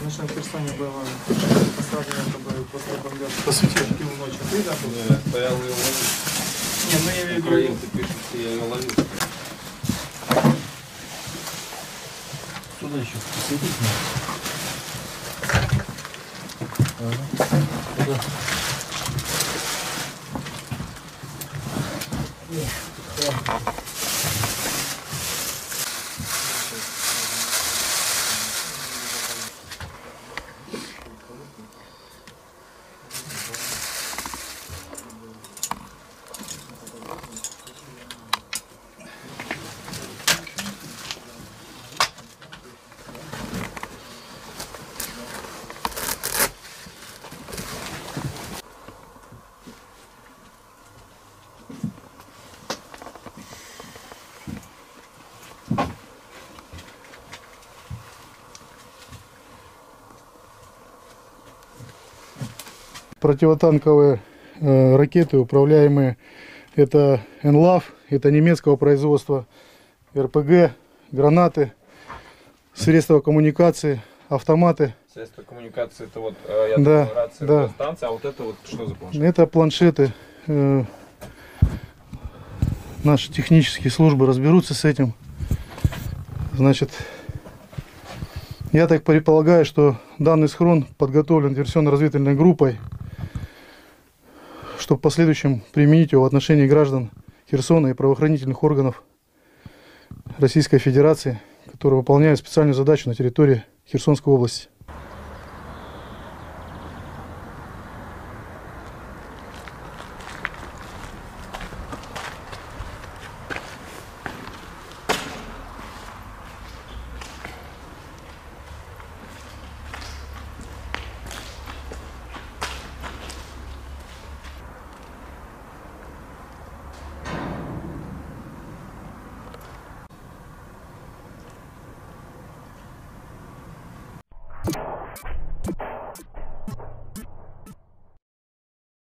в Херсоне было посадено, чтобы после бомбежки. По сути, в ночь. Ты там был? Я стоял и ловил. Нет, ну я имею в виду... Проекты пишутся, я ее ловил. Сюда еще посветить надо. Туда. Противотанковые ракеты, управляемые, это НЛАВ, это немецкого производства, РПГ, гранаты, средства коммуникации, автоматы. Средства коммуникации, это вот, я Да, думаю, рация, да. станция, а вот это вот что за планшет? Это планшеты. Наши технические службы разберутся с этим. Значит, я так предполагаю, что данный схрон подготовлен диверсионно-разведывательной группой, чтобы в последующем применить его в отношении граждан Херсона и правоохранительных органов Российской Федерации, которые выполняют специальную задачу на территории Херсонской области.